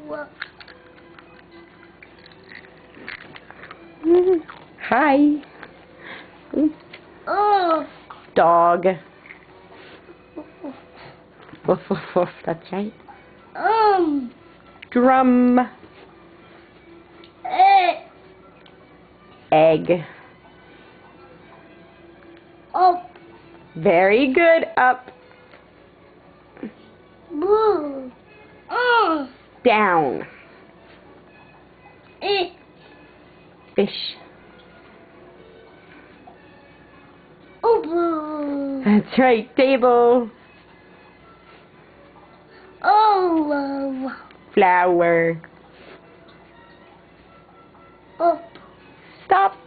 Hi. Oh. Dog. Woof, woof, woof. That's right. Drum. Egg. Up. Very good. Up. Blue. Down. Fish. Blue. That's right. Table. Oh. Flower. Up. Stop.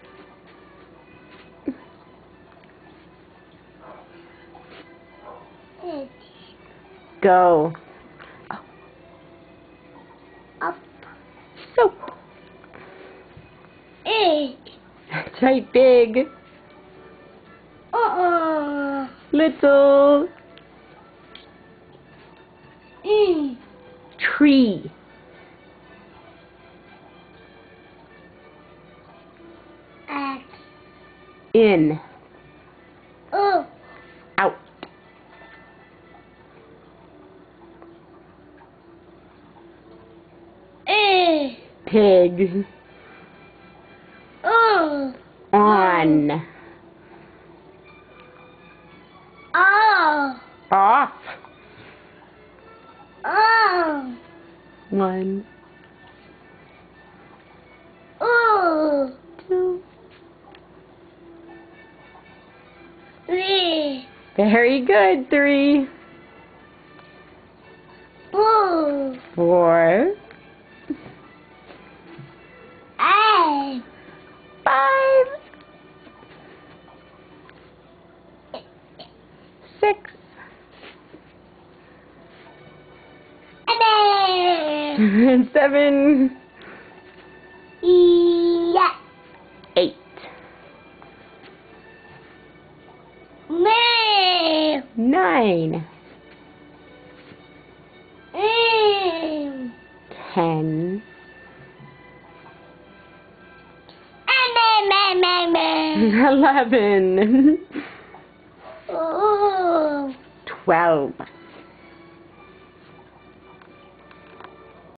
Go. Up. Soap. That's right. Big. Little. Tree. In. Out. Pig. On. Off. 1, 2. Very good. 3, 4, 5, 6, 7, 8, 9, 10, 11, 12.